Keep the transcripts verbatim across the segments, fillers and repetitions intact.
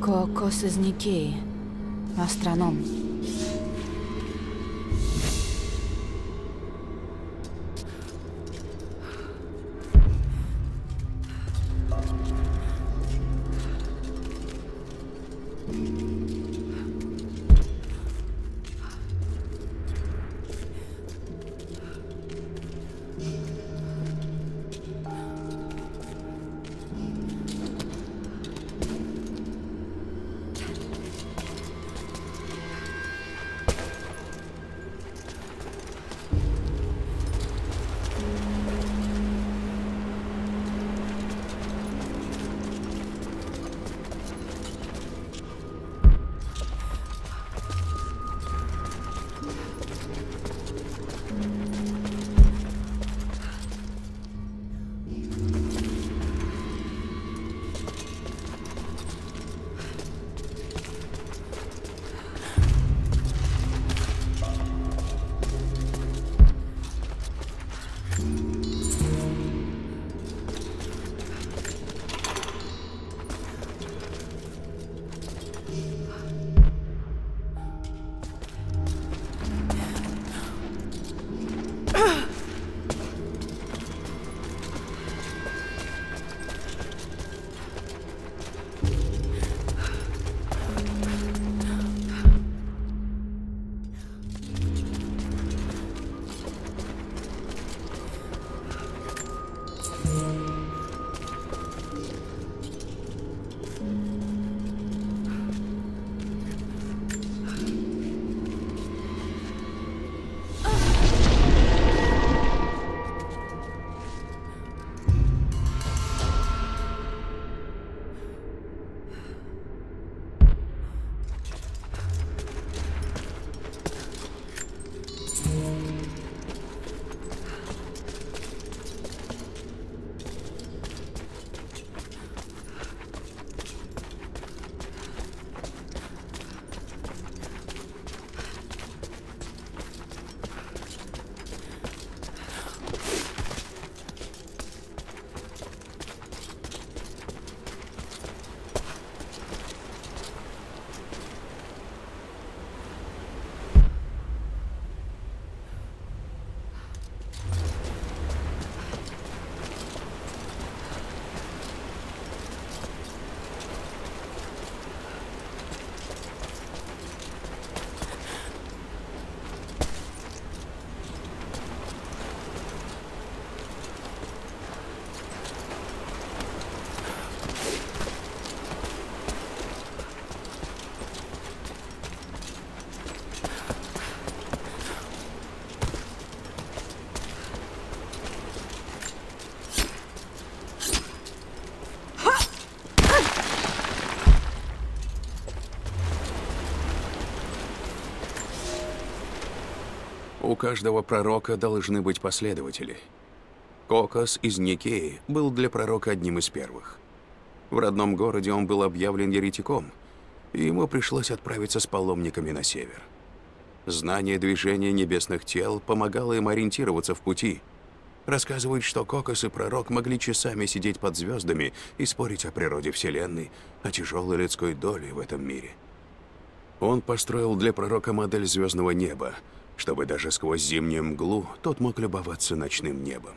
Кокос из Никеи. Астроном. У каждого пророка должны быть последователи. Кокос из Никеи был для пророка одним из первых. В родном городе он был объявлен еретиком, и ему пришлось отправиться с паломниками на север. Знание движения небесных тел помогало им ориентироваться в пути. Рассказывают, что Кокос и пророк могли часами сидеть под звездами и спорить о природе Вселенной, о тяжелой людской доле в этом мире. Он построил для пророка модель звездного неба, чтобы даже сквозь зимнюю мглу тот мог любоваться ночным небом.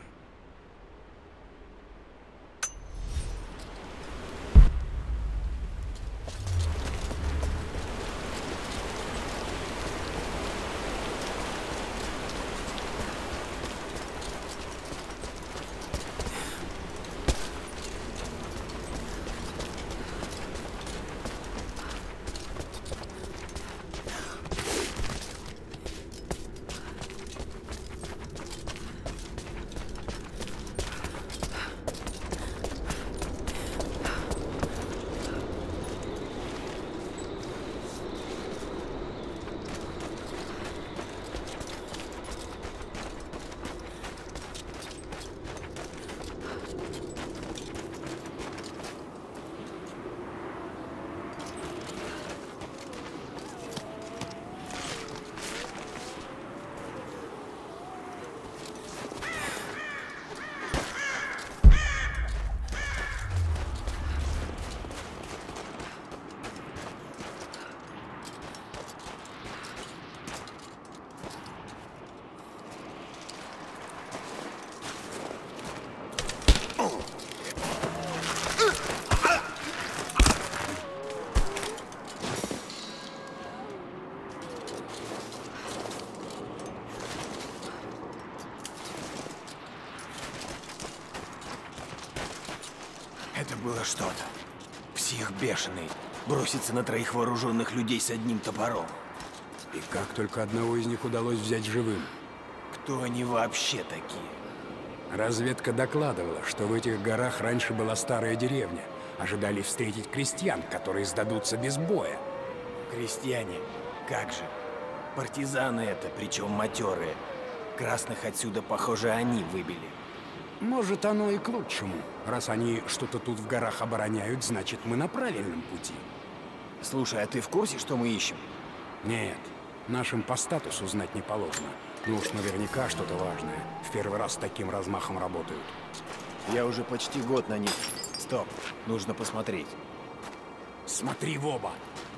Это было что-то. Псих бешеный. Броситься на троих вооруженных людей с одним топором. И как только одного из них удалось взять живым? Кто они вообще такие? Разведка докладывала, что в этих горах раньше была старая деревня. Ожидали встретить крестьян, которые сдадутся без боя. Крестьяне? Как же? Партизаны это, причем матерые. Красных отсюда, похоже, они выбили. Может, оно и к лучшему. Раз они что-то тут в горах обороняют, значит, мы на правильном пути. Слушай, а ты в курсе, что мы ищем? Нет, нашим по статусу знать не положено. Ну уж наверняка что-то важное. В первый раз с таким размахом работают. Я уже почти год на них. Стоп, нужно посмотреть. Смотри в оба!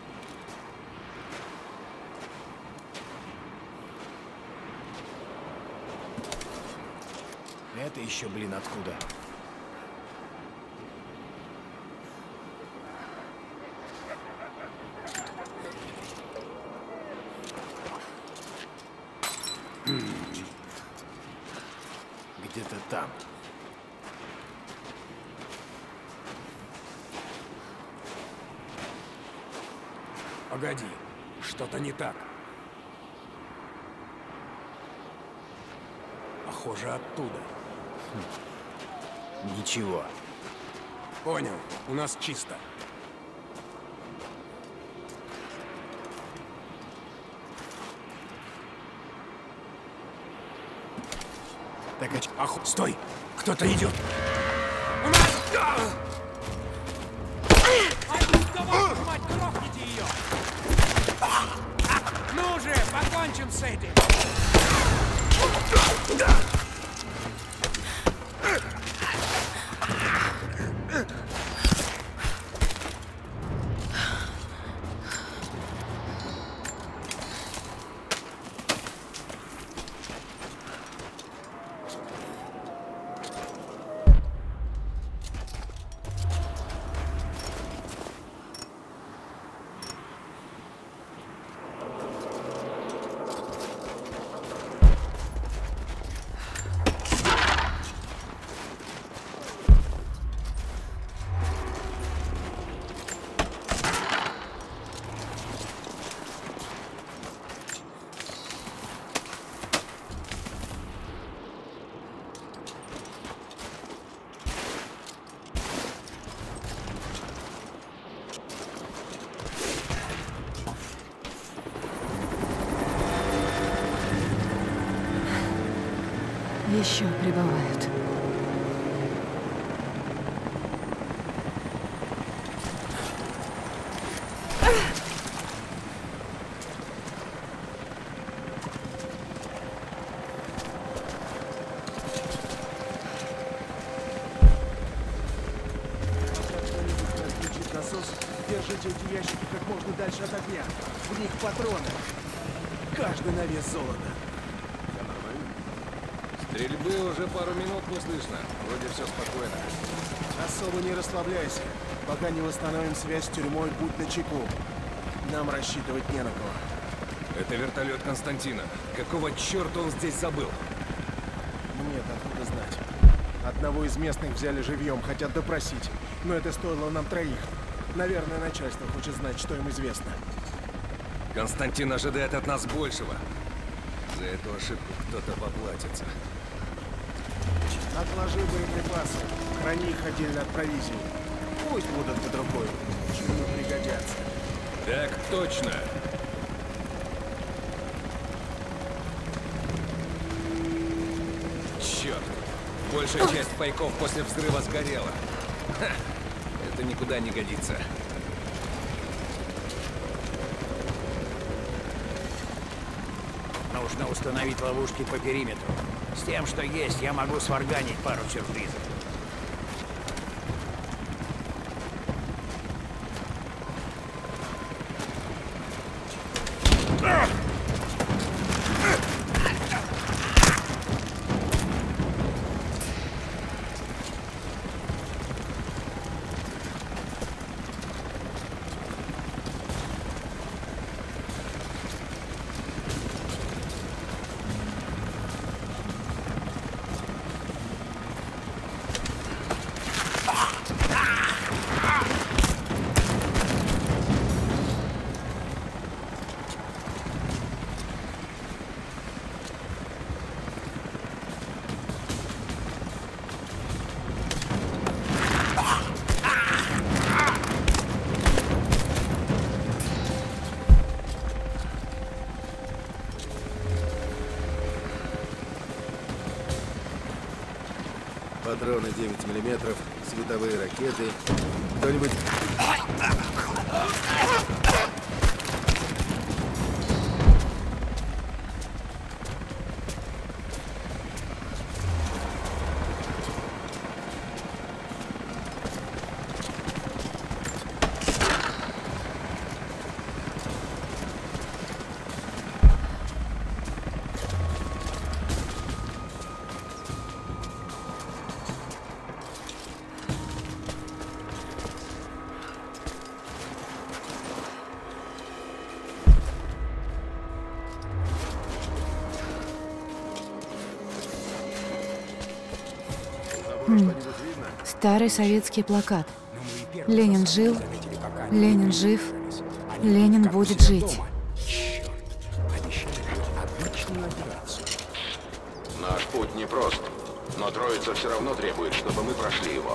Это еще, блин, откуда? Где-то там. Погоди, что-то не так. Похоже, оттуда. Ничего. Понял, у нас чисто. Так, а ч... Ах, стой! Кто-то идет! Мать, грохните ее! Ну же, покончим с этим! Еще прибывают. Насос, держите эти ящики как можно дальше от огня. В них патроны. Каждый на вес золота. Стрельбы уже пару минут не слышно. Вроде все спокойно. Особо не расслабляйся. Пока не восстановим связь с тюрьмой, будь начеку. Нам рассчитывать не на кого. Это вертолет Константина. Какого черта он здесь забыл? Нет, откуда знать. Одного из местных взяли живьем, хотят допросить. Но это стоило нам троих. Наверное, начальство хочет знать, что им известно. Константин ожидает от нас большего. За эту ошибку кто-то поплатится. Отложи боеприпасы. Храни их отдельно от провизии. Пусть будут под рукой. Чему пригодятся. Так точно. Черт. Большая часть пайков после взрыва сгорела. Ха, это никуда не годится. Нужно установить ловушки по периметру. С тем, что есть, я могу сварганить пару сюрпризов. Патроны девять миллиметров, световые ракеты. Кто-нибудь... Старый советский плакат. Ленин жил, Ленин жив, Ленин будет жить. Наш путь непрост, но Троица все равно требует, чтобы мы прошли его.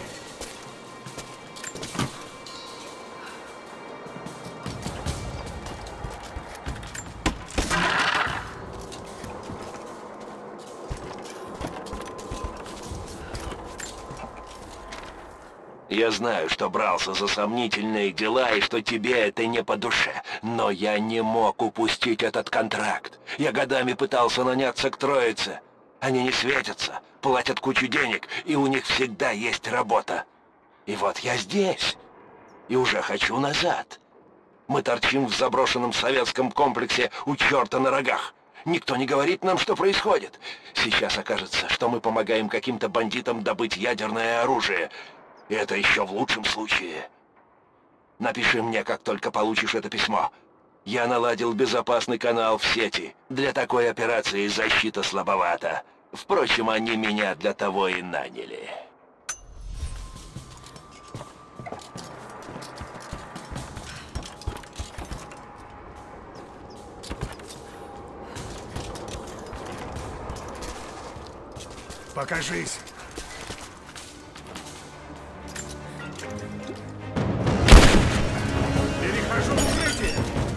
Я знаю, что брался за сомнительные дела и что тебе это не по душе, но я не мог упустить этот контракт. Я годами пытался наняться к Троице. Они не светятся, платят кучу денег, и у них всегда есть работа. И вот я здесь, и уже хочу назад. Мы торчим в заброшенном советском комплексе у черта на рогах. Никто не говорит нам, что происходит. Сейчас окажется, что мы помогаем каким-то бандитам добыть ядерное оружие. И это еще в лучшем случае. Напиши мне, как только получишь это письмо. Я наладил безопасный канал в сети. Для такой операции защита слабовата. Впрочем, они меня для того и наняли. Покажись! Перехожу в укрытие!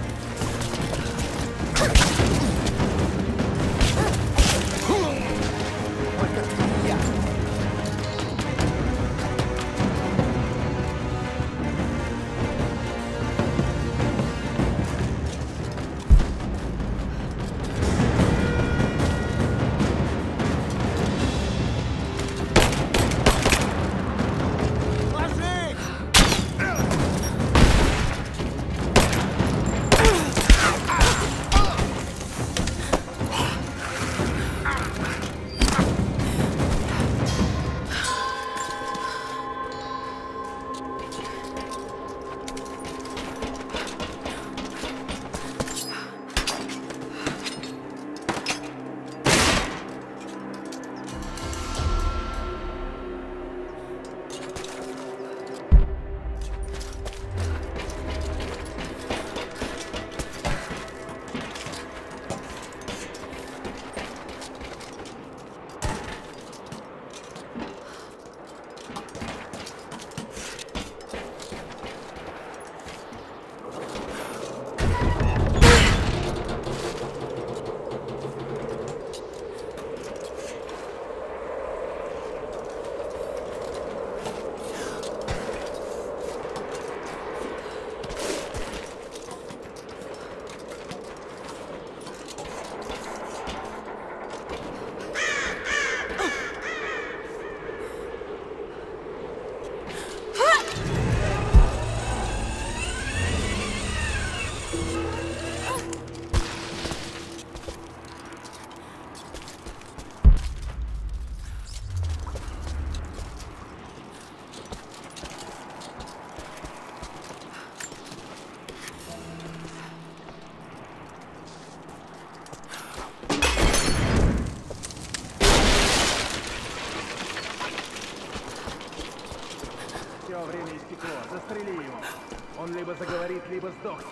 Время истекло. Застрели его. Он либо заговорит, либо сдохнет.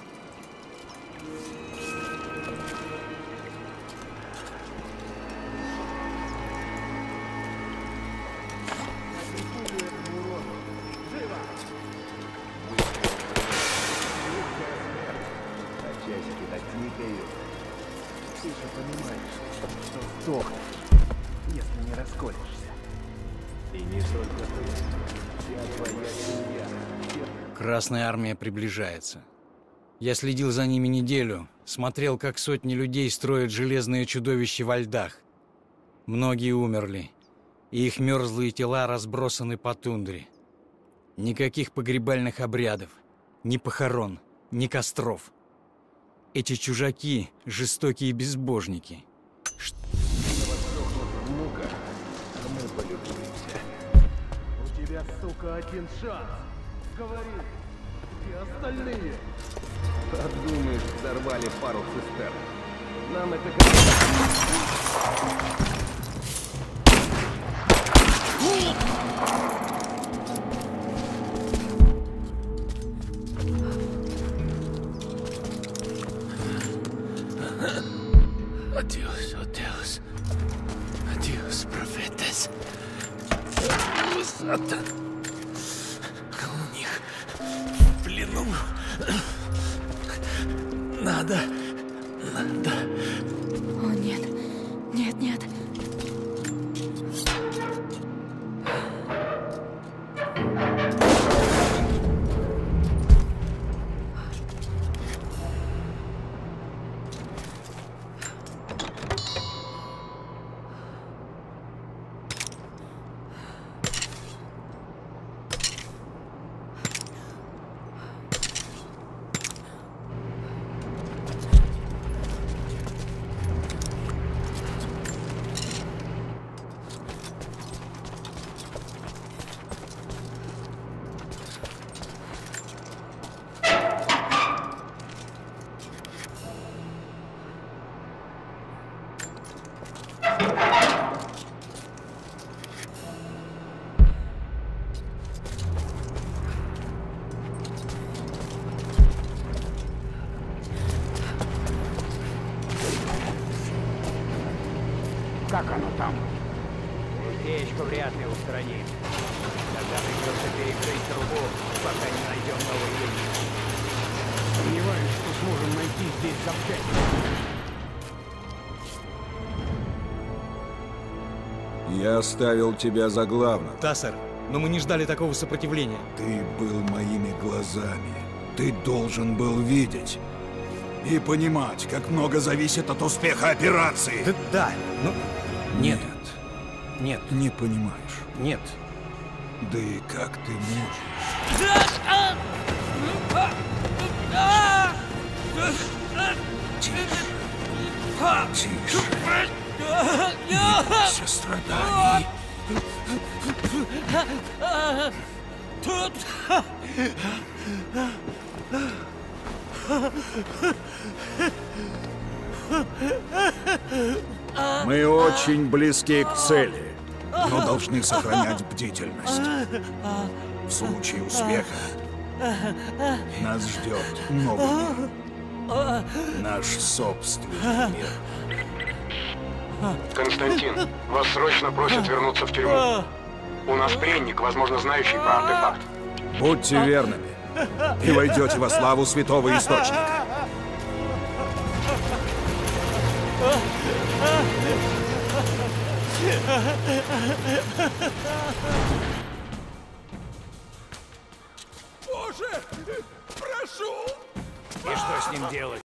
А часики так тикают. Ты же понимаешь, что сдохнешь, если не расколешься. И не только ты. Вся твоя семья. Красная армия приближается. Я следил за ними неделю, смотрел, как сотни людей строят железные чудовища во льдах. Многие умерли, и их мерзлые тела разбросаны по тундре. Никаких погребальных обрядов, ни похорон, ни костров. Эти чужаки – жестокие безбожники. Ш... Мука, а мы полюбуемся. У тебя, сука, один шанс. Говори, где остальные? Подумаешь, взорвали пару цистерн. Нам это как... Adiós, adiós. Adiós, profetas. Сатан. У них в плену. Надо. Надо. О, нет. Нет, нет. Как оно там? Утечку вряд ли устраним. Тогда придется перекрыть трубу, пока не найдем новый линий. Сомневаюсь, что сможем найти здесь запчасти. Я оставил тебя за главным. Да, сэр. Но мы не ждали такого сопротивления. Ты был моими глазами. Ты должен был видеть. И понимать, как много зависит от успеха операции. Да, да, но... Нет. Нет. Не понимаешь. Нет. Да и как ты можешь? Тише. Тише. Не бойся страданий. Мы очень близки к цели, но должны сохранять бдительность. В случае успеха нас ждет новый мир. Наш собственный мир. Константин, вас срочно просят вернуться в тюрьму. У нас пленник, возможно, знающий про артефакт. Будьте верными, и войдете во славу святого источника. Боже! Прошу! И что с ним делать?